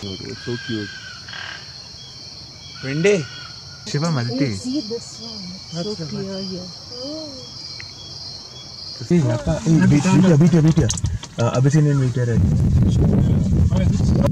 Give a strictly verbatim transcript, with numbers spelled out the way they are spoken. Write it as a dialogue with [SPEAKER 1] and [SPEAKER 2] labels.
[SPEAKER 1] cute. It's so cute.
[SPEAKER 2] Windy.
[SPEAKER 1] Shiva multi.
[SPEAKER 3] See this one. It's so clear here.
[SPEAKER 1] See, Appa. Hey, wait, wait, wait, wait. Uh, Abyssinian meteor.